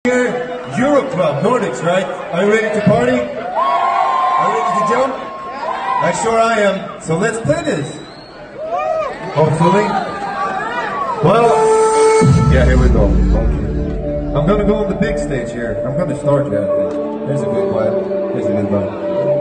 Here, Europe Club, Nordics, right? Are you ready to party? Are you ready to jump? I sure I am. So let's play this. Hopefully. Well, yeah, here we go. Okay. I'm gonna go on the big stage here. I'm gonna start here, I think. Here's a good vibe. Here's a good vibe.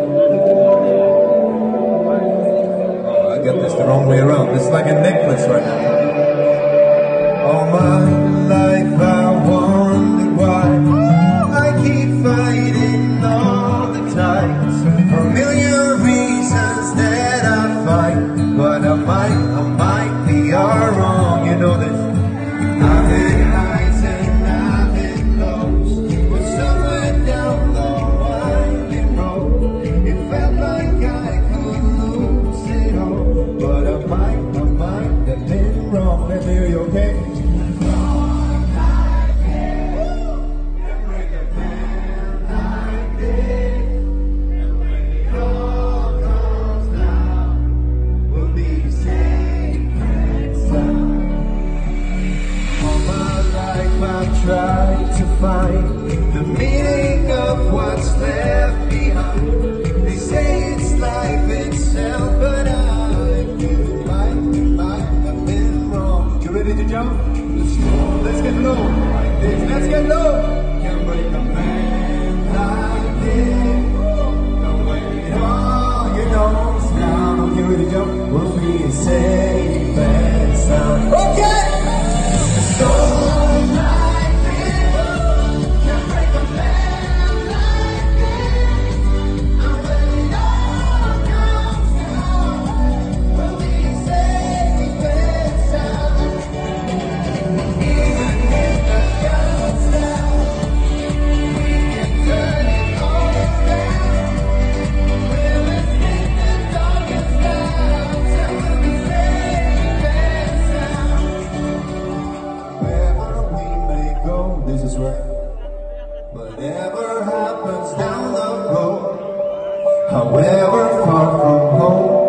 Oh, I got this the wrong way around. It's like a necklace right now. All my life I wondered why I keep fighting all the times for a million reasons that I fight, but I might be all wrong. You know this. I've had highs and I've had lows, but somewhere down the winding road, it felt like I could lose it all, but I might have been wrong. Let me hear you, okay? Try to find the meaning of what's left behind. They say it's life itself, but I feel might have been wrong. You ready to jump? Let's go. Let's get low. Like this. Let's get low. Can't break a man like this. Don't wait it all, you know. It's down. You ready to jump? We'll be safe and sound. Okay. Let's go. This is right. Whatever happens down the road, however far from home,